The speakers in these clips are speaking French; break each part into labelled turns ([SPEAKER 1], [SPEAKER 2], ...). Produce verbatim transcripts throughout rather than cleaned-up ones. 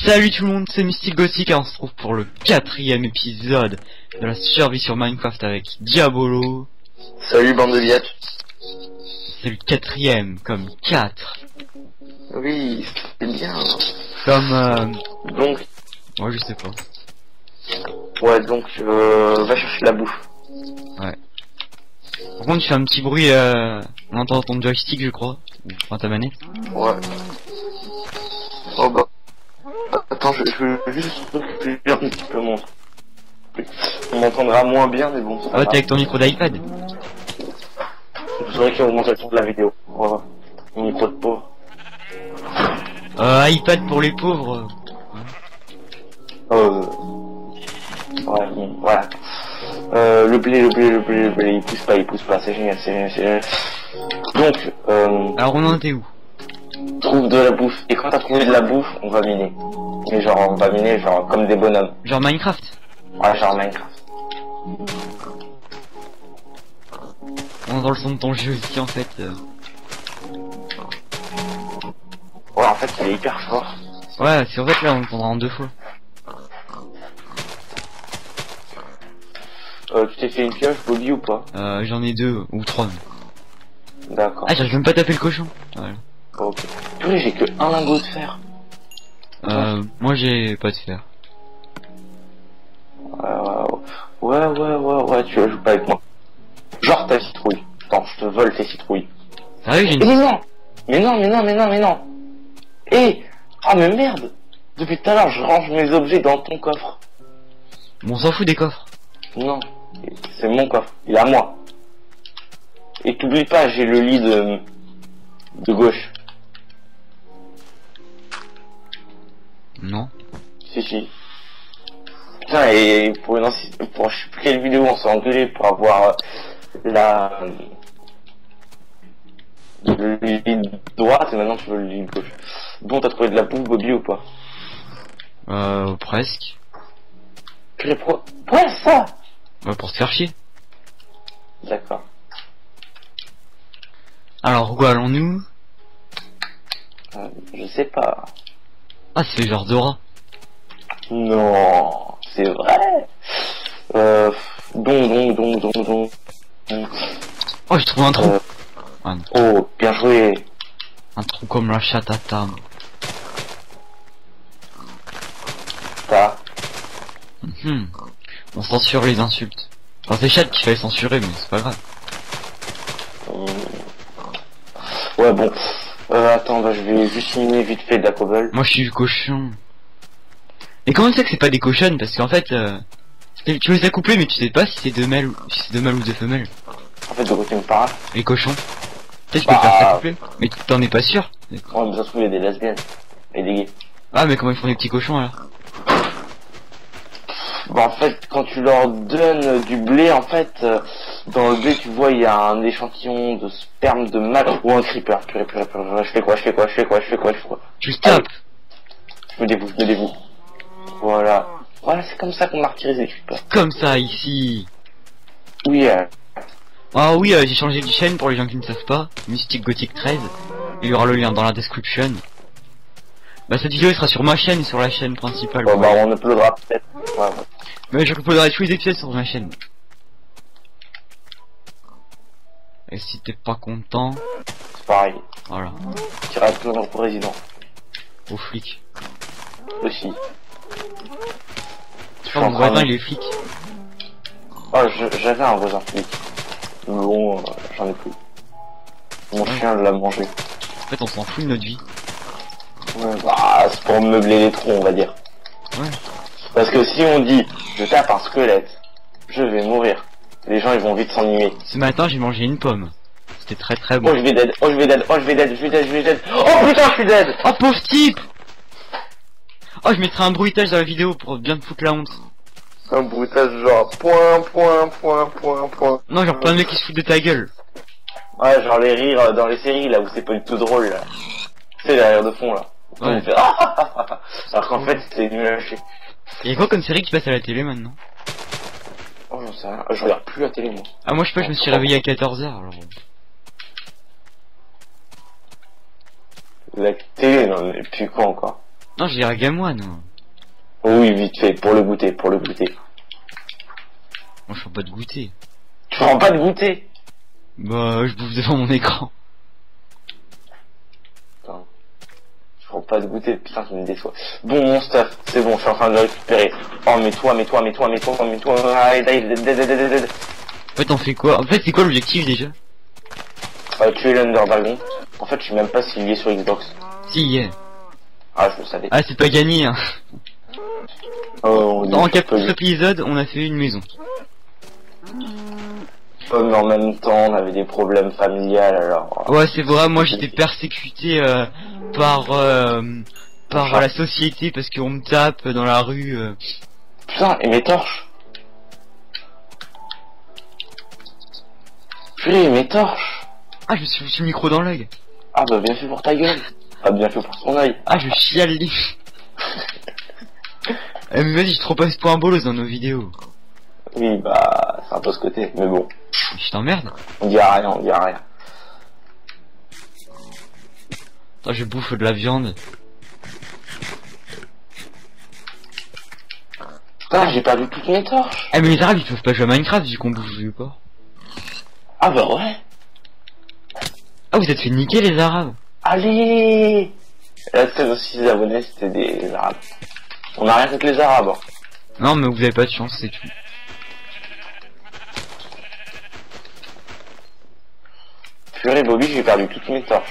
[SPEAKER 1] Salut tout le monde, c'est Mystic Gothic et on se trouve pour le quatrième épisode de la survie sur Minecraft avec Diabolo.
[SPEAKER 2] Salut bande de liattes.
[SPEAKER 1] C'est le quatrième, comme quatre.
[SPEAKER 2] Oui, c'est bien.
[SPEAKER 1] Comme euh...
[SPEAKER 2] Donc,
[SPEAKER 1] ouais je sais pas.
[SPEAKER 2] ouais donc euh, va chercher de la bouffe.
[SPEAKER 1] Ouais. Par contre tu fais un petit bruit, euh... on entend ton joystick je crois, enfin ta manette.
[SPEAKER 2] Ouais. Oh bah. Attends, je, je veux juste récupérer un petit peu mon truc. On m'entendra moins bien mais bon.
[SPEAKER 1] Ah ouais, t'es avec ton micro d'iPad.
[SPEAKER 2] Vous saurez qu'il augmente le son de la vidéo. Voilà. Mon micro de pauvre.
[SPEAKER 1] Euh, iPad pour les pauvres.
[SPEAKER 2] Euh... Ouais, bon, voilà. Euh, le blé, le blé, le blé, le blé, il pousse pas, il pousse pas, c'est génial, c'est génial, c'est génial. Donc, euh...
[SPEAKER 1] Alors on en était où?
[SPEAKER 2] Trouve de la bouffe. Et quand t'as trouvé de la bouffe, on va miner. Mais genre, on va miner genre comme des bonhommes.
[SPEAKER 1] Genre Minecraft?
[SPEAKER 2] Ouais, genre Minecraft.
[SPEAKER 1] On entend le son de ton jeu aussi en fait. Euh...
[SPEAKER 2] Ouais, en fait, il est hyper fort.
[SPEAKER 1] Ouais, c'est en fait là on entendra en deux fois.
[SPEAKER 2] Euh, tu t'es fait une pioche, Bobby, ou pas?
[SPEAKER 1] Euh, j'en ai deux ou trois.
[SPEAKER 2] D'accord.
[SPEAKER 1] Ah, j'arrive même pas à taper le cochon. Voilà.
[SPEAKER 2] Ok. Purée, j'ai que un lingot de fer.
[SPEAKER 1] Euh, moi j'ai pas de fer.
[SPEAKER 2] Ouais, ouais, ouais, ouais, ouais, ouais, tu joues pas avec moi. Genre ta citrouille. Attends, je te vole tes citrouilles.
[SPEAKER 1] Sérieux, j'ai
[SPEAKER 2] Eh,
[SPEAKER 1] une...
[SPEAKER 2] mais non! Mais non, mais non, mais non, mais non! Eh! Ah, mais merde! Depuis tout à l'heure, je range mes objets dans ton coffre.
[SPEAKER 1] Bon, on s'en fout des coffres.
[SPEAKER 2] Non, c'est mon coffre, il est à moi. Et t'oublies pas, j'ai le lit de, de gauche.
[SPEAKER 1] Non.
[SPEAKER 2] Si, si. Putain, et pour une ancienne, pour je sais plus quelle vidéo on s'est engueulé pour avoir la, le lit de droite et maintenant tu veux le lit de gauche. Bon, t'as trouvé de la bouffe, Bobby, ou pas?
[SPEAKER 1] Euh, presque.
[SPEAKER 2] Purée, pourquoi? Ouais, ça!
[SPEAKER 1] Ouais, pour te faire chier.
[SPEAKER 2] D'accord.
[SPEAKER 1] Alors, où allons-nous?
[SPEAKER 2] Euh, je sais pas.
[SPEAKER 1] Ah, c'est genre Dora.
[SPEAKER 2] Non, c'est vrai. Euh, donc, donc, donc, donc, donc.
[SPEAKER 1] Oh, j'ai trouvé un trou.
[SPEAKER 2] Euh,
[SPEAKER 1] Ah, non.
[SPEAKER 2] oh, bien joué.
[SPEAKER 1] Un trou comme la chatte à table.
[SPEAKER 2] Ça.
[SPEAKER 1] Mhm. On censure les insultes. Enfin, c'est Chat qu'il fallait censurer, mais c'est pas grave.
[SPEAKER 2] Hum. Ouais, bon. Euh, attends, bah, je vais juste miner vite fait de la cobble.
[SPEAKER 1] Moi, je suis le cochon. Mais comment c'est que c'est pas des cochonnes? Parce qu'en fait, euh, tu les as couplés, mais tu sais pas si c'est deux mâles ou si c'est deux mâles ou deux femelles.
[SPEAKER 2] En fait, de côté me parle.
[SPEAKER 1] Les cochons. Peut-être tu
[SPEAKER 2] Bah...
[SPEAKER 1] peux faire ça coupler. Mais t'en es pas sûr.
[SPEAKER 2] Ouais, mais ça se trouve, il y a des lesbiennes. Et des gays.
[SPEAKER 1] Ah, mais comment ils font les petits cochons alors?
[SPEAKER 2] Bah, en fait, quand tu leur donnes du blé, en fait, euh, dans le blé, tu vois, il y a un échantillon de sperme de mâle ou un creeper. Purée, purée, purée, je fais quoi, je fais quoi, je fais quoi, je fais quoi, je fais quoi.
[SPEAKER 1] Tu stop.
[SPEAKER 2] Je me dévoue, je me dévoue. Voilà. Voilà, c'est comme ça qu'on martyrise les creepers.
[SPEAKER 1] Comme ça ici.
[SPEAKER 2] Oui, euh,
[SPEAKER 1] Ah oui, euh, j'ai changé de chaîne pour les gens qui ne savent pas. Mystic Gothic treize. Il y aura le lien dans la description. Bah cette vidéo sera sur ma chaîne et sur la chaîne principale.
[SPEAKER 2] bon,
[SPEAKER 1] Ouais.
[SPEAKER 2] bah, on uploadera peut-être. Ouais, ouais.
[SPEAKER 1] Mais je uploaderai tous les épisodes sur ma chaîne. Et si t'es pas content,
[SPEAKER 2] C'est pareil.
[SPEAKER 1] voilà.
[SPEAKER 2] Tu iras plaindre au président.
[SPEAKER 1] Au flic.
[SPEAKER 2] Aussi.
[SPEAKER 1] Je crois que mon voisin il est flic.
[SPEAKER 2] Oh, j'avais un voisin flic. Mais bon, euh, j'en ai plus. Mon
[SPEAKER 1] Ouais.
[SPEAKER 2] chien l'a mangé.
[SPEAKER 1] En fait on s'en fout de notre vie.
[SPEAKER 2] Ouais, bah, c'est pour meubler les trous, on va dire.
[SPEAKER 1] Ouais.
[SPEAKER 2] Parce que si on dit, je tape un squelette, je vais mourir. Les gens, ils vont vite s'ennuyer.
[SPEAKER 1] Ce matin j'ai mangé une pomme. C'était très très
[SPEAKER 2] Oh,
[SPEAKER 1] bon.
[SPEAKER 2] je vais dead, oh, je vais dead, oh, je vais dead, je vais dead, je vais dead. Oh, putain, je suis dead!
[SPEAKER 1] Oh pauvre type. Oh je mettrai un bruitage dans la vidéo pour bien te foutre la honte.
[SPEAKER 2] Un bruitage genre, point, point, point, point, point.
[SPEAKER 1] Non genre plein de mecs qui se foutent de ta gueule.
[SPEAKER 2] Ouais, genre les rires dans les séries, là, où c'est pas du tout drôle, là. C'est derrière de fond, là.
[SPEAKER 1] Ouais.
[SPEAKER 2] On fait, ah, ah, ah, ah. Alors qu'en fait, c'était nul à chier.
[SPEAKER 1] Y'a quoi comme série qui passe à la télé maintenant?
[SPEAKER 2] Oh, j'en sais rien. Je regarde plus la télé, moi.
[SPEAKER 1] Ah moi je sais pas, je me suis réveillé à quatorze heures alors.
[SPEAKER 2] La télé, non, mais puis quoi encore?
[SPEAKER 1] Non, je dirais Game One. Moi,
[SPEAKER 2] Oui, vite fait, pour le goûter, pour le goûter.
[SPEAKER 1] moi je prends pas de goûter.
[SPEAKER 2] Tu prends pas de goûter?
[SPEAKER 1] Bah, je bouffe devant mon écran.
[SPEAKER 2] Putain. Je prends pas de goûter, putain, ça me déçoit. Bon, mon stuff, c'est bon, je suis en train de le récupérer. Oh, mais toi, mais toi, mais toi, mais toi, mais toi, allez, allez, allez, allez, allez, allez.
[SPEAKER 1] En fait, on fait quoi? En fait, c'est quoi l'objectif déjà?
[SPEAKER 2] Euh, tuer l'Under Dragon. En fait, je sais même pas s'il y est sur Xbox.
[SPEAKER 1] Si, yeah.
[SPEAKER 2] Ah, je le savais.
[SPEAKER 1] Ah, c'est pas gagné, hein.
[SPEAKER 2] Oh,
[SPEAKER 1] En
[SPEAKER 2] on dit que
[SPEAKER 1] quatre épisodes, on a fait une maison.
[SPEAKER 2] Oh, mais en même temps, on avait des problèmes familiales, alors...
[SPEAKER 1] Ouais, c'est vrai, moi j'étais persécuté euh, par euh, par la société parce qu'on me tape dans la rue. Euh.
[SPEAKER 2] Putain, et mes torches? Purée, mes torches?
[SPEAKER 1] Ah, je me suis foutu le micro dans l'œil.
[SPEAKER 2] Ah bah, bien fait pour ta gueule. Ah, bien fait pour ton œil.
[SPEAKER 1] Ah, je chiale. Eh, mais vas-y, je trop pas ce point bolos dans nos vidéos.
[SPEAKER 2] Oui, bah, c'est un peu ce côté, mais bon.
[SPEAKER 1] Je t'emmerde.
[SPEAKER 2] On dit rien, on dit rien.
[SPEAKER 1] Attends, je bouffe de la viande.
[SPEAKER 2] Putain, j'ai perdu toutes mes torches.
[SPEAKER 1] Eh, mais les arabes ils peuvent pas jouer à Minecraft vu qu'on bouffe du porc.
[SPEAKER 2] Ah bah ouais.
[SPEAKER 1] Ah, vous êtes fait niquer les arabes.
[SPEAKER 2] Allez. La treize aussi des abonnés, c'était des arabes. On a rien contre les arabes. Hein.
[SPEAKER 1] Non, mais vous avez pas de chance, c'est tout.
[SPEAKER 2] Purée, Bobby, j'ai perdu toutes mes torches.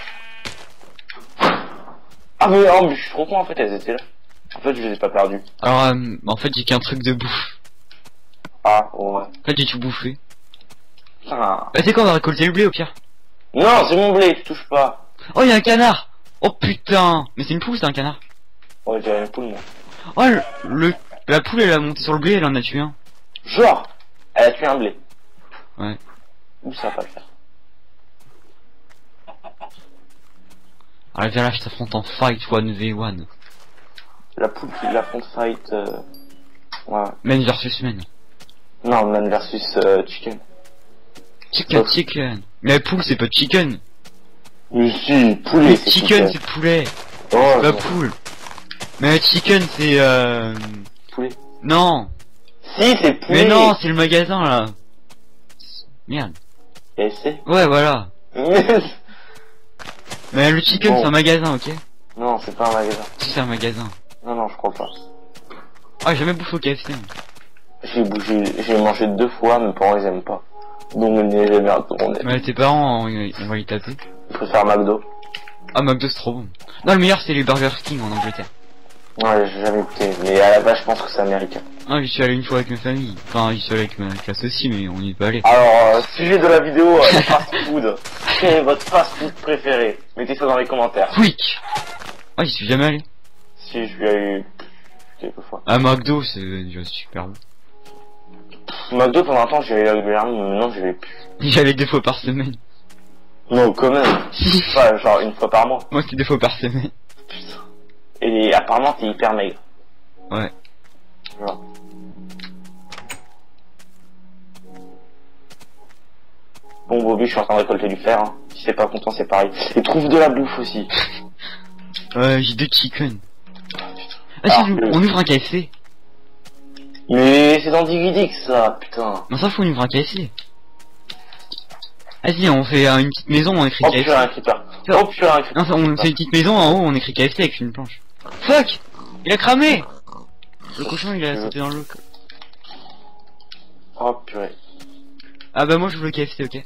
[SPEAKER 2] Ah mais, oh, mais je suis trop con, en fait, elles étaient là. En fait, je les ai pas perdues.
[SPEAKER 1] Alors, euh, en fait, j'ai qu'un truc de bouffe.
[SPEAKER 2] Ah, ouais.
[SPEAKER 1] En fait, j'ai tout bouffé.
[SPEAKER 2] Putain.
[SPEAKER 1] Bah, c'est quoi, on va récolter le blé au pire.
[SPEAKER 2] Non, c'est mon blé, tu touches pas.
[SPEAKER 1] Oh, il y a un canard. Oh putain. Mais c'est une poule, c'est un canard.
[SPEAKER 2] Oh, j'ai une poule, moi.
[SPEAKER 1] Oh, le, le- la poule, elle a monté sur le blé, elle en a tué un.
[SPEAKER 2] Genre, elle a tué un blé.
[SPEAKER 1] Ouais.
[SPEAKER 2] Ou ça va pas le faire.
[SPEAKER 1] Alors, viens là, je t'affronte en fight one v one.
[SPEAKER 2] La poule qui l'affronte fight, euh... ouais.
[SPEAKER 1] Man versus man.
[SPEAKER 2] Non, man versus euh, chicken.
[SPEAKER 1] Chicken,
[SPEAKER 2] Oh.
[SPEAKER 1] chicken. Mais la poule, c'est pas chicken.
[SPEAKER 2] Mais si, poulet,
[SPEAKER 1] Mais
[SPEAKER 2] c'est
[SPEAKER 1] chicken, c'est poulet.
[SPEAKER 2] Oh,
[SPEAKER 1] La
[SPEAKER 2] non.
[SPEAKER 1] poule. Mais chicken, c'est euh...
[SPEAKER 2] Poulet.
[SPEAKER 1] Non.
[SPEAKER 2] Si, c'est poulet.
[SPEAKER 1] Mais non, c'est le magasin, là. Merde.
[SPEAKER 2] Et c'est
[SPEAKER 1] Ouais, voilà. Mais le chicken,
[SPEAKER 2] Bon.
[SPEAKER 1] c'est un magasin, ok?
[SPEAKER 2] Non, c'est pas un magasin.
[SPEAKER 1] Si, c'est un magasin.
[SPEAKER 2] Non, non, je crois pas.
[SPEAKER 1] Ah, j'ai jamais bouffé au K F C.
[SPEAKER 2] J'ai bougé, j'ai mangé deux fois, mes parents ils aiment pas. Donc je n'y ai jamais retourné.
[SPEAKER 1] Mais tes parents, on, on va les taper.
[SPEAKER 2] Je préfère McDo.
[SPEAKER 1] Ah, McDo, c'est trop bon. Non, le meilleur, c'est les Burger King en Angleterre.
[SPEAKER 2] Ouais, j'ai jamais goûté. Mais à la base, je pense que c'est américain.
[SPEAKER 1] Ah, j'y suis allé une fois avec ma famille. Enfin, j'y suis allé avec ma classe aussi, mais on n'y est pas allé.
[SPEAKER 2] Alors, euh, sujet de la vidéo, euh, le fast food. Quel est votre fast food préféré? Mettez ça dans les commentaires.
[SPEAKER 1] Quick. Ah, j'y suis jamais allé.
[SPEAKER 2] Si, je lui ai eu quelques fois.
[SPEAKER 1] Ah, McDo, c'est déjà super bon.
[SPEAKER 2] McDo, pendant un temps, j'y allais régulièrement, mais maintenant, j'y vais plus.
[SPEAKER 1] J'y allais deux fois par semaine.
[SPEAKER 2] Non, quand même.
[SPEAKER 1] Si.
[SPEAKER 2] Enfin, genre une fois par mois.
[SPEAKER 1] Moi, c'est deux fois par semaine.
[SPEAKER 2] Putain. Et apparemment, t'es hyper maigre.
[SPEAKER 1] Ouais.
[SPEAKER 2] Genre. Bon, Bobby, je suis en train de récolter du fer. Hein. Si c'est pas content, c'est pareil. Et trouve de la bouffe aussi.
[SPEAKER 1] Ouais, j'ai deux chicken. Ah,
[SPEAKER 2] Alors,
[SPEAKER 1] si,
[SPEAKER 2] le-
[SPEAKER 1] on ouvre un K F C.
[SPEAKER 2] Mais c'est dans Digidix, ça, putain.
[SPEAKER 1] Non, ça, faut on ouvre un K F C. Vas-y, on fait euh, une petite maison, on écrit
[SPEAKER 2] Oh,
[SPEAKER 1] K F C.
[SPEAKER 2] purée, un creeper. Oh, purée, un creeper.
[SPEAKER 1] Non, ça, on fait une petite maison, en haut, on écrit K F C avec une planche. Fuck! Il a cramé! Le cochon, il a sauté dans l'eau.
[SPEAKER 2] Oh, purée.
[SPEAKER 1] Ah bah moi, je veux le K F C, ok?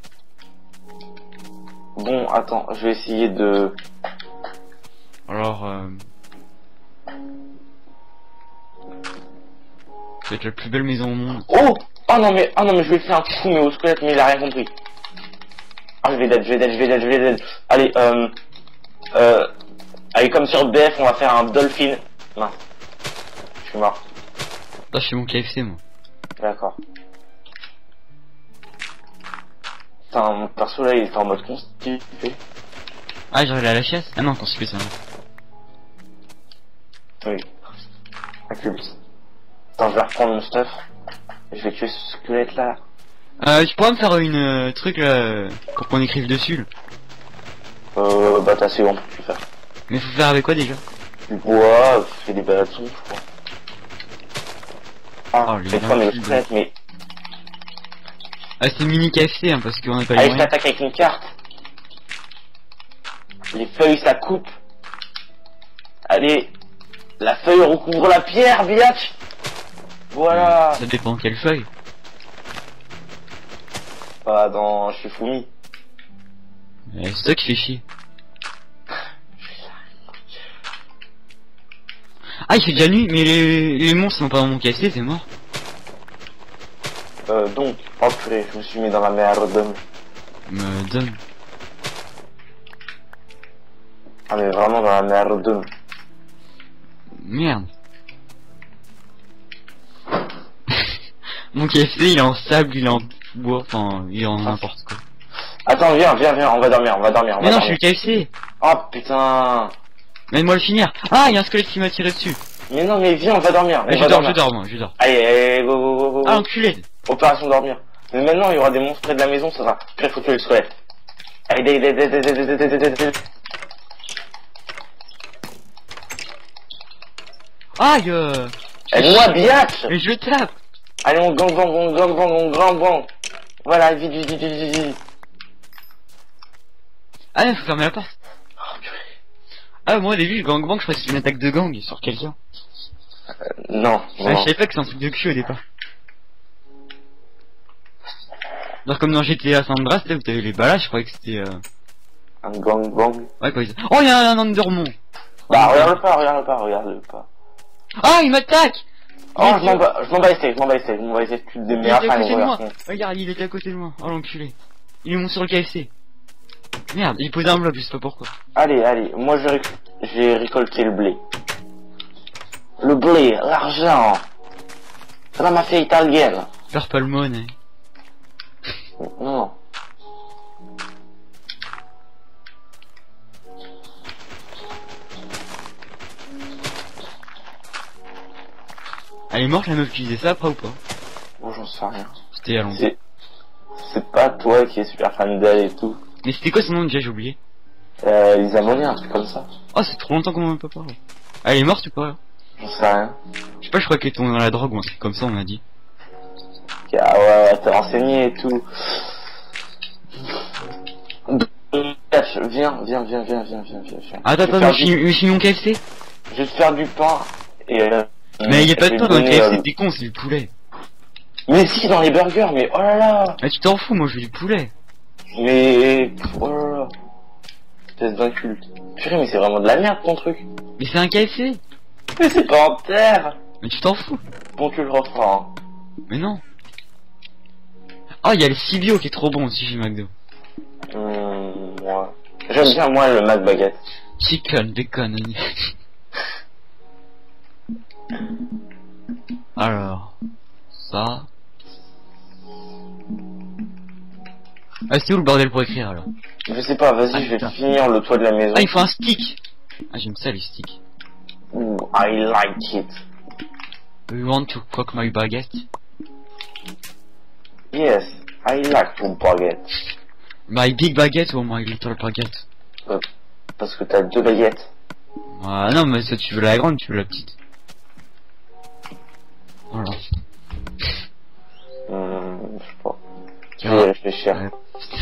[SPEAKER 2] Bon, attends, je vais essayer de...
[SPEAKER 1] Alors, euh... ça va être la plus belle maison au monde.
[SPEAKER 2] Oh! Oh non, mais, oh non, mais je vais faire un coup, mais au squelette, mais il a rien compris. Ah, je vais dead, je vais dead, je vais dead, je vais dead. Allez, euh... Euh... Allez, comme sur B F, on va faire un dolphin. Mince. Je suis mort.
[SPEAKER 1] Ah, je fais mon K F C, moi.
[SPEAKER 2] D'accord. Putain, mon perso là, il était en mode constipé.
[SPEAKER 1] Ah, j'arrive à la chasse? Ah non, quand c'est fait ça.
[SPEAKER 2] Oui. Inculte. Attends, je vais reprendre mon stuff. Et je vais tuer ce squelette là.
[SPEAKER 1] Euh, tu pourrais me faire une euh, truc là, euh, pour qu'on écrive dessus, là.
[SPEAKER 2] Euh, bah t'as assez bon pour le faire.
[SPEAKER 1] Mais faut faire avec quoi déjà?
[SPEAKER 2] Du bois, tu fais des bâtons, je crois. Ah,
[SPEAKER 1] Oh, les
[SPEAKER 2] cette fois, mais le
[SPEAKER 1] gars,
[SPEAKER 2] squelette, mais...
[SPEAKER 1] Ah, c'est mini K F C, hein, parce qu'on n'a pas les
[SPEAKER 2] Allez, je
[SPEAKER 1] moyens.
[SPEAKER 2] t'attaque avec une carte. Les feuilles, ça coupe. Allez, la feuille recouvre la pierre, biatch. Voilà.
[SPEAKER 1] Ça dépend de quelle feuille.
[SPEAKER 2] Pas dans Shifumi.
[SPEAKER 1] Mais c'est toi qui fais chier. Ah, il fait déjà nuit, mais les, les monstres sont pas dans mon K F C, c'est mort.
[SPEAKER 2] Euh, donc, oh purée, je me suis mis dans la merde.
[SPEAKER 1] Me donne.
[SPEAKER 2] Ah, mais vraiment dans la merde.
[SPEAKER 1] Merde. Mon K F C, il est en sable, il est en bois, enfin, il est en n'importe quoi.
[SPEAKER 2] Attends, viens, viens, viens, on va dormir, on va dormir, on
[SPEAKER 1] Mais
[SPEAKER 2] va
[SPEAKER 1] non, je
[SPEAKER 2] dormir.
[SPEAKER 1] suis le K F C.
[SPEAKER 2] Oh putain.
[SPEAKER 1] Laisse-moi le finir. Ah, il y a un squelette qui m'a tiré dessus.
[SPEAKER 2] Mais non, mais viens, on va dormir. On
[SPEAKER 1] Mais
[SPEAKER 2] va
[SPEAKER 1] je dors,
[SPEAKER 2] dormir.
[SPEAKER 1] je dors, moi, je dors.
[SPEAKER 2] Allez, allez, go, go, go, go.
[SPEAKER 1] Ah, enculé.
[SPEAKER 2] Opération dormir. Mais maintenant, il y aura des monstres près de la maison, ça va. Puis il faut tuer le squelette. Allez, allez, allez, allez, allez, allez, allez, allez.
[SPEAKER 1] Aïe euh...
[SPEAKER 2] Aide-moi, biatch.
[SPEAKER 1] Mais je le tape.
[SPEAKER 2] Allez, on gang, gang, on gang, gang, on gang, gang. Voilà, vite, vite, vite, vite, vite, vite.
[SPEAKER 1] Ah, il faut fermer la porte.
[SPEAKER 2] Oh, purée.
[SPEAKER 1] Ah, moi au début, gang bang, je croyais que c'était une attaque de gang sur quelqu'un.
[SPEAKER 2] Non,
[SPEAKER 1] Ah,
[SPEAKER 2] non.
[SPEAKER 1] je savais pas que c'est un truc de cul au départ. Genre comme dans G T A San Andreas, là où t'avais les balles, je croyais que c'était euh...
[SPEAKER 2] Un gang, gang.
[SPEAKER 1] Ouais, quoi, ils... Oh, il y a un Endermon.
[SPEAKER 2] Bah, regarde pas, regarde pas, regarde pas.
[SPEAKER 1] Ah, il m'attaque.
[SPEAKER 2] Oh, je m'en bats, je m'en bats essayer, je m'en bats essayer, je m'en bats essayer, tu te
[SPEAKER 1] Il
[SPEAKER 2] démerdes,
[SPEAKER 1] était à
[SPEAKER 2] allez,
[SPEAKER 1] côté de moi.
[SPEAKER 2] regarde.
[SPEAKER 1] Regarde, il était à côté de moi. Oh, l'enculé. Il est mon sur le K F C. Merde, il posait un bloc, je sais pas pourquoi.
[SPEAKER 2] Allez, allez, moi je réc- j'ai récolté le blé. Le blé, l'argent. Ça m'a fait italienne.
[SPEAKER 1] Purple Moon, hein.
[SPEAKER 2] Non.
[SPEAKER 1] Elle est morte la meuf qui disait ça après ou pas?
[SPEAKER 2] Bon, j'en sais rien.
[SPEAKER 1] C'était il y a longtemps.
[SPEAKER 2] C'est, c'est pas toi qui es super fan d'elle et tout.
[SPEAKER 1] Mais c'était quoi son nom déjà, j'ai oublié.
[SPEAKER 2] Euh, Lisa Monet, un truc comme ça.
[SPEAKER 1] Oh, c'est trop longtemps qu'on m'en a pas parlé. Elle est morte ou pas?
[SPEAKER 2] J'en sais rien.
[SPEAKER 1] Je sais pas, je crois qu'elle est tombée dans la drogue ou un truc comme ça, on m'a dit.
[SPEAKER 2] Ok, ah ouais, ouais, t'es renseigné et tout. Viens, viens, viens, viens, viens, viens, viens, viens.
[SPEAKER 1] Attends,
[SPEAKER 2] Je vais
[SPEAKER 1] attends,
[SPEAKER 2] faire
[SPEAKER 1] mais
[SPEAKER 2] du-
[SPEAKER 1] je suis mon K F C.
[SPEAKER 2] Je vais te faire du pain et euh,
[SPEAKER 1] Mais y a pas
[SPEAKER 2] je
[SPEAKER 1] de
[SPEAKER 2] vais
[SPEAKER 1] pain
[SPEAKER 2] te
[SPEAKER 1] dans le
[SPEAKER 2] donner,
[SPEAKER 1] K F C,
[SPEAKER 2] euh,
[SPEAKER 1] t'es con, c'est du poulet.
[SPEAKER 2] Mais si, dans les burgers, mais oh là là.
[SPEAKER 1] Mais tu t'en fous, moi je veux du poulet.
[SPEAKER 2] Mais oh là là. Espèce d'inculte. Purée, mais c'est vraiment de la merde ton truc.
[SPEAKER 1] Mais c'est un K F C.
[SPEAKER 2] Mais c'est pas en terre.
[SPEAKER 1] Mais tu t'en fous.
[SPEAKER 2] Bon, tu le referas. Hein.
[SPEAKER 1] Mais non. Ah, il y a le Cibio qui est trop bon aussi chez McDo.
[SPEAKER 2] Hum, ouais. J'aime bien moi le Mac Baguette.
[SPEAKER 1] Chicken, bacon, onion. Alors, ça. Ah, c'est où le bordel pour écrire alors?
[SPEAKER 2] Je sais pas, vas-y,
[SPEAKER 1] Ah,
[SPEAKER 2] je vais
[SPEAKER 1] putain.
[SPEAKER 2] finir le toit de la maison.
[SPEAKER 1] Ah, il faut un stick. Ah, j'aime ça les sticks.
[SPEAKER 2] Ooh, I like it.
[SPEAKER 1] Do you want to cook my baguette?
[SPEAKER 2] Yes, I like to baguette.
[SPEAKER 1] My big baguette ou my little baguette?
[SPEAKER 2] Euh, parce que t'as deux baguettes.
[SPEAKER 1] Ah non, mais ça tu veux la grande, tu veux la petite. Voilà.
[SPEAKER 2] Hum, je sais pas. Je
[SPEAKER 1] Ah.
[SPEAKER 2] vais y réfléchir.
[SPEAKER 1] Ouais.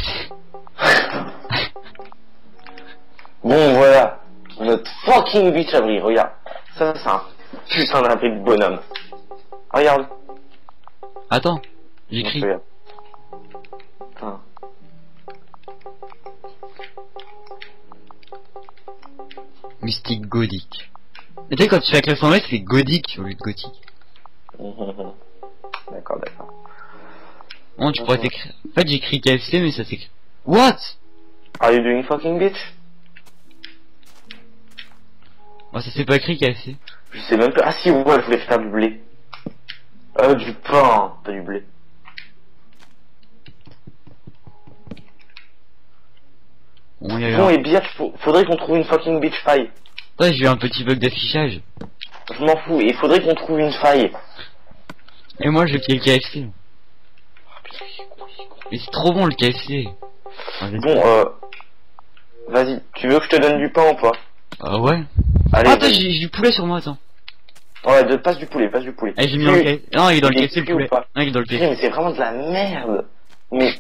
[SPEAKER 2] Bon, voilà. Notre fucking beach abri, regarde. Ça, c'est un putain d'abri de bonhomme. Regarde.
[SPEAKER 1] Attends, j'écris.
[SPEAKER 2] Regarde. Putain.
[SPEAKER 1] Mystique gothique. Et tu sais, quand tu fais avec l'accent anglais, c'est gothique au lieu de gothique.
[SPEAKER 2] D'accord, d'accord.
[SPEAKER 1] Bon, tu pourrais t'écrire. En fait, j'écris K F C, mais ça s'écrit. What?
[SPEAKER 2] Are you doing fucking bitch?
[SPEAKER 1] Oh, ça s'est pas écrit K F C.
[SPEAKER 2] Je sais même pas. Ah si, ouais, je voulais faire du blé. Euh, du pain, pas du blé.
[SPEAKER 1] Bon, y a eu
[SPEAKER 2] Bon,
[SPEAKER 1] un...
[SPEAKER 2] et biatch, faut- faudrait qu'on trouve une fucking bitch faille.
[SPEAKER 1] Attends, j'ai eu un petit bug d'affichage.
[SPEAKER 2] Je m'en fous, et il faudrait qu'on trouve une faille.
[SPEAKER 1] Et moi, j'ai pris le K F C. Mais c'est trop bon le K F C. Ah,
[SPEAKER 2] Bon, euh... Vas-y, tu veux que je te donne du pain ou pas?
[SPEAKER 1] Ah ouais?
[SPEAKER 2] Allez,
[SPEAKER 1] Attends,
[SPEAKER 2] vas-y.
[SPEAKER 1] j'ai j'ai du poulet sur moi, attends.
[SPEAKER 2] Ouais, de, passe du poulet, passe du poulet.
[SPEAKER 1] Allez, j'ai mis dans le
[SPEAKER 2] Oui.
[SPEAKER 1] caisse. Non, il est dans le
[SPEAKER 2] Il est
[SPEAKER 1] caisse, c'est le
[SPEAKER 2] cuit ou
[SPEAKER 1] poulet.
[SPEAKER 2] pas
[SPEAKER 1] Non, il est dans le
[SPEAKER 2] Putain,
[SPEAKER 1] caisse.
[SPEAKER 2] mais c'est vraiment de la merde. Mais...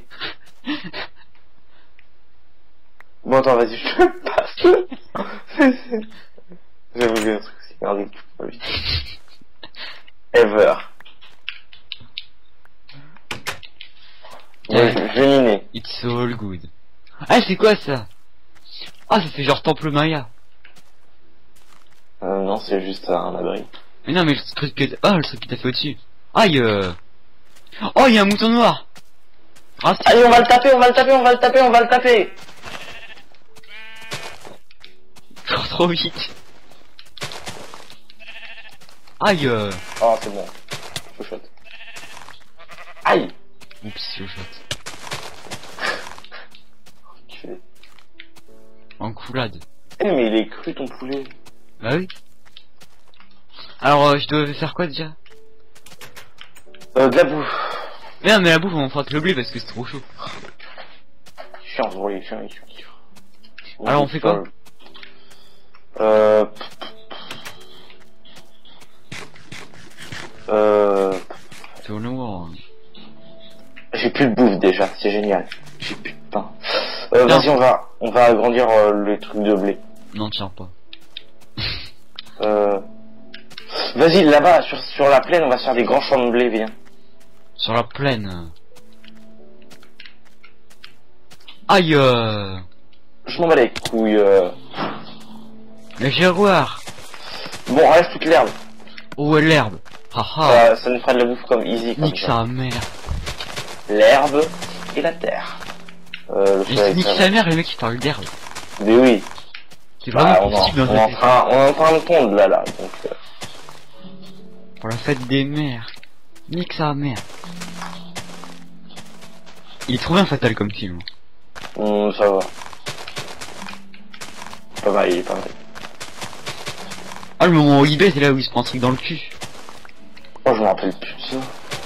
[SPEAKER 2] Bon, attends, vas-y, je te passe. C'est- c'est- J'avais oublié un truc aussi. Regardez, tu peux pas vite. Ever. Ouais,
[SPEAKER 1] Ouais.
[SPEAKER 2] je je vais miner.
[SPEAKER 1] It's all good. Ah, c'est quoi ça? Ah, ça fait genre temple Maya.
[SPEAKER 2] Euh, non, c'est juste un abri.
[SPEAKER 1] Mais non, mais le truc que... Ah, le truc que t'as fait au-dessus. Aïe euh... Oh, il y a un mouton noir. Ah, c'est...
[SPEAKER 2] Allez, on va le taper, on va le taper, on va le taper, on va le taper.
[SPEAKER 1] Il court trop vite. Aïe euh...
[SPEAKER 2] Oh, c'est bon. Je shot. Aïe.
[SPEAKER 1] Oups, je shot.
[SPEAKER 2] Enculé.
[SPEAKER 1] Enculade.
[SPEAKER 2] Eh, mais il est cru ton poulet.
[SPEAKER 1] Bah oui. Alors, euh, je devais faire quoi déjà?
[SPEAKER 2] Euh, de la bouffe.
[SPEAKER 1] Mais non, mais la bouffe, on fera que le blé parce que c'est trop chaud.
[SPEAKER 2] Chiant, ce bruit, chiant, chiant, chiant.
[SPEAKER 1] Alors, on fait quoi?
[SPEAKER 2] Euh... Euh...
[SPEAKER 1] C'est au noir.
[SPEAKER 2] J'ai plus de bouffe déjà, c'est génial. J'ai plus de pain. Euh,
[SPEAKER 1] Non.
[SPEAKER 2] vas-y, on va, on va agrandir euh, les trucs de blé.
[SPEAKER 1] Non, tiens pas.
[SPEAKER 2] Euh... Vas-y, là-bas, sur, sur la plaine, on va se faire des grands champs de blé, viens.
[SPEAKER 1] Sur la plaine. Aïe euh...
[SPEAKER 2] Je m'en bats les couilles. Euh...
[SPEAKER 1] Le jaguar.
[SPEAKER 2] Bon, reste toute l'herbe.
[SPEAKER 1] Où est l'herbe? Haha.
[SPEAKER 2] Ça, ça nous fera de la bouffe comme easy, comme
[SPEAKER 1] Nique
[SPEAKER 2] ça.
[SPEAKER 1] sa mère.
[SPEAKER 2] L'herbe et la terre. Euh, le
[SPEAKER 1] Mais
[SPEAKER 2] soleil,
[SPEAKER 1] nique
[SPEAKER 2] ça
[SPEAKER 1] sa
[SPEAKER 2] va.
[SPEAKER 1] mère, le mec qui parle d'herbe.
[SPEAKER 2] Mais oui.
[SPEAKER 1] C'est
[SPEAKER 2] Bah,
[SPEAKER 1] vraiment
[SPEAKER 2] on, en,
[SPEAKER 1] possible
[SPEAKER 2] on,
[SPEAKER 1] dans
[SPEAKER 2] est
[SPEAKER 1] sa
[SPEAKER 2] en
[SPEAKER 1] tête.
[SPEAKER 2] train, on est en train de pondre là, là. Donc, euh,
[SPEAKER 1] Pour la fête des mères. Nique sa mère. Il est trop bien fatal comme film.
[SPEAKER 2] hum, ça va. Pas mal, il est pas mal.
[SPEAKER 1] Ah, le moment où il baisse, c'est là où il se prend un truc dans le cul.
[SPEAKER 2] Oh, je me rappelle plus de ça.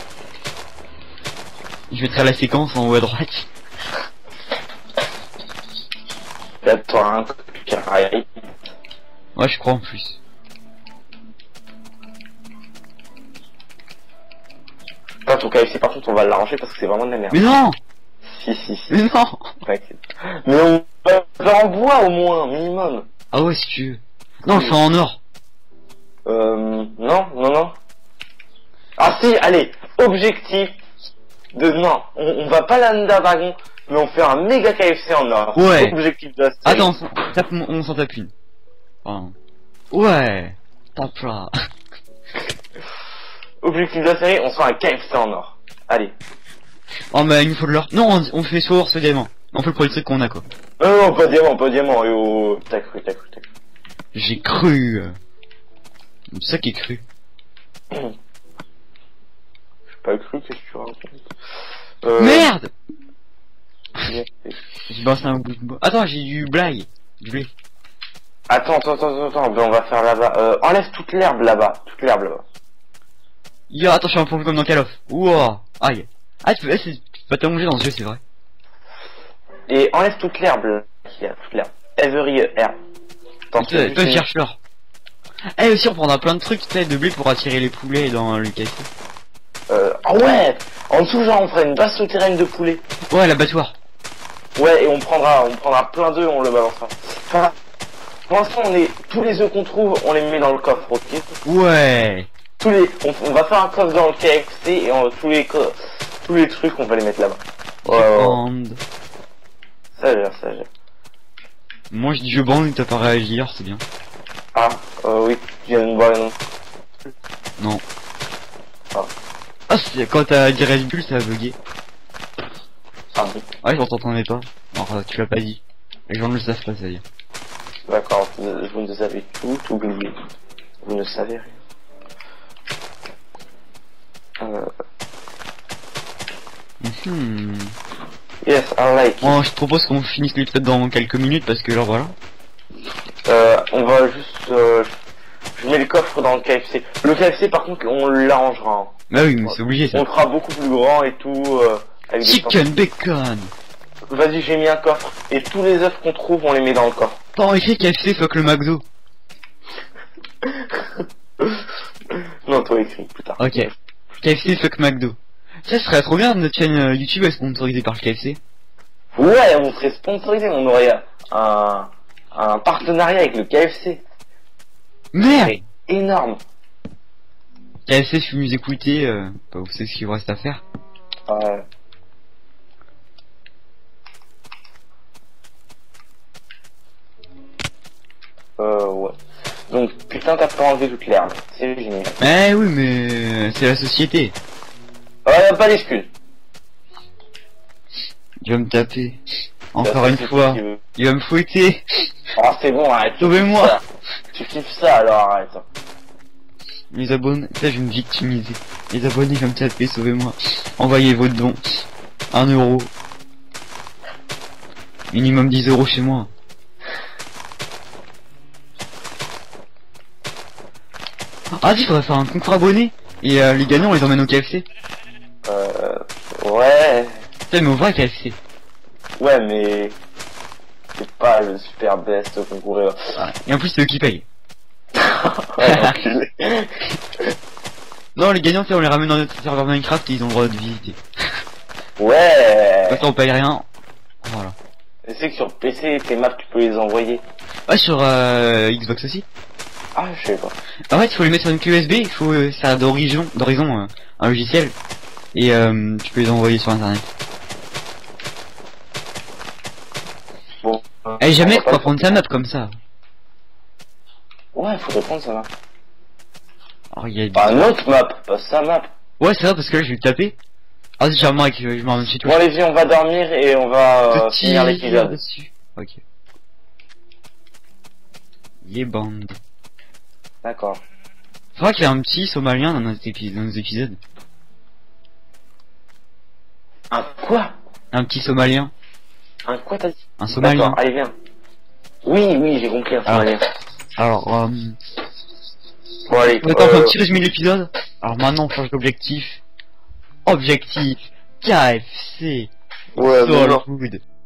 [SPEAKER 1] Je mettrai la séquence en haut à droite.
[SPEAKER 2] Là, toi, un carré.
[SPEAKER 1] Ouais, je crois en plus.
[SPEAKER 2] Pas ton K F C, par contre, on va l'arranger parce que c'est vraiment de la merde.
[SPEAKER 1] Mais non.
[SPEAKER 2] Si, si, si.
[SPEAKER 1] Mais non.
[SPEAKER 2] T'inquiète. Mais on va faire en bois au moins, minimum.
[SPEAKER 1] Ah ouais, si tu veux. Non, c'est en or.
[SPEAKER 2] Euh, non, non, non. Ah si, allez, objectif de non, on, on va pas l'Anda Dragon, mais on fait un méga K F C en or.
[SPEAKER 1] Ouais.
[SPEAKER 2] Objectif de la série.
[SPEAKER 1] Attends, on s'en tape- on s'en tape une. Pardon. Ouais. Tape là.
[SPEAKER 2] Objectif de la série, on se fait un K F C en or. Allez.
[SPEAKER 1] Oh mais il nous faut de l'or. Non, on, on fait source ce diamant. On fait le premier truc qu'on a quoi.
[SPEAKER 2] Non, non, pas diamant, pas diamant. Et oh, t'as cru, t'as cru, t'as cru.
[SPEAKER 1] J'ai cru. C'est ça qui est cru.
[SPEAKER 2] J'ai pas cru, qu'est-ce que tu racontes euh...
[SPEAKER 1] Merde.
[SPEAKER 2] Bien.
[SPEAKER 1] J'ai balancé un bout de bois. Attends, j'ai du blague. Du blé.
[SPEAKER 2] Attends, attends, attends, attends, ben on va faire là-bas. Euh, enlève toute l'herbe là-bas, toute l'herbe là-bas.
[SPEAKER 1] Yo, attends, je suis un peu comme dans Call of. Wouah. Aïe. Ah, tu peux, eh, c'est- tu peux pas t'allonger dans ce jeu, c'est vrai.
[SPEAKER 2] Et enlève toute l'herbe là, qu'il y a, toute l'herbe. Every herbe. Attends,
[SPEAKER 1] Toi, toi,
[SPEAKER 2] juste-
[SPEAKER 1] cherche l'or. Eh, aussi, on prendra plein de trucs, tu sais, de blé pour attirer les poulets dans le café.
[SPEAKER 2] Euh, ah ouais. En dessous, genre, on fera une base souterraine de poulet.
[SPEAKER 1] Ouais, l'abattoir.
[SPEAKER 2] Ouais, et on prendra, on prendra plein d'œufs, on le balancera. Enfin, pour l'instant, on est, tous les œufs qu'on trouve, on les met dans le coffre, ok?
[SPEAKER 1] Ouais.
[SPEAKER 2] Tous les, on, on va faire un coffre dans le K F C et on, tous les co- tous les trucs, on va les mettre là-bas.
[SPEAKER 1] Je
[SPEAKER 2] Ouais, ouais, ouais.
[SPEAKER 1] bande.
[SPEAKER 2] Ça gère, ça gère.
[SPEAKER 1] Moi, je dis je bande, t'as pas réagi, c'est bien.
[SPEAKER 2] Ah, euh, oui, tu viens de me voir les noms.
[SPEAKER 1] Non.
[SPEAKER 2] Ah.
[SPEAKER 1] Ah, c'est- quand t'as dit Red Bull, ça a bugué.
[SPEAKER 2] Ah bon,
[SPEAKER 1] Ah, je t'entendais pas. Alors, tu l'as pas dit. Les gens ne le savent pas, ça veut dire.
[SPEAKER 2] d'accord, vous, vous nous avez tout oublié. Vous ne savez rien. Euh,
[SPEAKER 1] Hmm.
[SPEAKER 2] yes, I like it.
[SPEAKER 1] Bon, je te propose qu'on finisse l'épisode dans quelques minutes parce que là, voilà.
[SPEAKER 2] Euh, on va juste, euh, je mets le coffre dans le K F C. Le K F C, par contre, on l'arrangera. Hein.
[SPEAKER 1] Bah oui, mais c'est obligé ça.
[SPEAKER 2] On le fera beaucoup plus grand et tout, euh, avec des
[SPEAKER 1] Chicken bacon.
[SPEAKER 2] Vas-y, j'ai mis un coffre. Et tous les œufs qu'on trouve, on les met dans le coffre.
[SPEAKER 1] Pas écrit K F C fuck le McDo.
[SPEAKER 2] Non, toi écris, putain.
[SPEAKER 1] Ok. K F C fuck McDo. Ça serait trop bien, notre chaîne euh, YouTube est sponsorisée par le K F C.
[SPEAKER 2] Ouais, on serait sponsorisé, on aurait un, un partenariat avec le K F C.
[SPEAKER 1] Merde!
[SPEAKER 2] C'est énorme.
[SPEAKER 1] K F C, si vous nous écoutez, euh, bah, vous savez ce qu'il vous reste à faire.
[SPEAKER 2] Ouais. Euh, ouais. Donc, putain, t'as pas enlevé toute l'herbe. C'est génial.
[SPEAKER 1] Eh oui, mais c'est la société.
[SPEAKER 2] Ouais, pas d'excuses.
[SPEAKER 1] Il va me taper. Encore
[SPEAKER 2] Bah,
[SPEAKER 1] une
[SPEAKER 2] c'est
[SPEAKER 1] fois.
[SPEAKER 2] ce qu'il veut.
[SPEAKER 1] Il va me fouetter.
[SPEAKER 2] Oh, c'est bon, arrête. tu
[SPEAKER 1] Sauvez-moi.
[SPEAKER 2] kiffes ça. Tu kiffes ça, alors arrête.
[SPEAKER 1] Les abonnés, ça je vais me victimiser. Les abonnés vont me taper, sauvez-moi. Envoyez vos dons. Un euro. Minimum dix euros chez moi. Ah si, faudrait faire un concours abonné. Et euh, les gagnants on les emmène au K F C.
[SPEAKER 2] Euh, ouais.
[SPEAKER 1] Putain, mais au vrai K F C.
[SPEAKER 2] Ouais, mais c'est pas le super best concours.
[SPEAKER 1] Et en plus c'est eux qui payent.
[SPEAKER 2] Ouais, enculé.
[SPEAKER 1] Non, les gagnants, c'est on les ramène dans notre serveur Minecraft et ils ont le droit de visiter.
[SPEAKER 2] Ouais.
[SPEAKER 1] Comme ça on paye rien. Voilà.
[SPEAKER 2] Tu sais que sur P C, tes maps, tu peux les envoyer.
[SPEAKER 1] Ouais, sur euh, Xbox aussi.
[SPEAKER 2] Ah, je sais pas.
[SPEAKER 1] En fait, il faut les mettre sur une clé U S B, il faut euh, ça d'horizon, d'horizon, euh, un logiciel. Et euh, tu peux les envoyer sur internet.
[SPEAKER 2] Bon.
[SPEAKER 1] Eh, jamais
[SPEAKER 2] on va
[SPEAKER 1] faut pas
[SPEAKER 2] pas-
[SPEAKER 1] prendre sa map comme ça.
[SPEAKER 2] Ouais, faudrait prendre ça va.
[SPEAKER 1] Alors, il y a...
[SPEAKER 2] Pas un autre map, pas sa map.
[SPEAKER 1] Ouais, c'est vrai parce que là je vais le taper. Ah, c'est charmant avec, je m'en ramène chez toi.
[SPEAKER 2] Bon, allez-y, on va dormir et on va euh,
[SPEAKER 1] Petit
[SPEAKER 2] finir l'épisode.
[SPEAKER 1] dessus. Ok. Yeah band.
[SPEAKER 2] D'accord.
[SPEAKER 1] Faudra qu'il y ait un petit somalien dans nos, épi- dans nos épisodes.
[SPEAKER 2] Un quoi?
[SPEAKER 1] Un petit somalien.
[SPEAKER 2] Un quoi t'as dit?
[SPEAKER 1] Un somalien.
[SPEAKER 2] D'accord, allez, viens. Oui, oui, j'ai compris, un
[SPEAKER 1] Alors,
[SPEAKER 2] somalien.
[SPEAKER 1] Alors, euh...
[SPEAKER 2] Bon, allez.
[SPEAKER 1] on attend
[SPEAKER 2] euh,
[SPEAKER 1] un petit résumé de l'épisode. Alors maintenant on change d'objectif. Objectif K F C
[SPEAKER 2] Ouais, mais
[SPEAKER 1] Soul
[SPEAKER 2] non.
[SPEAKER 1] Food.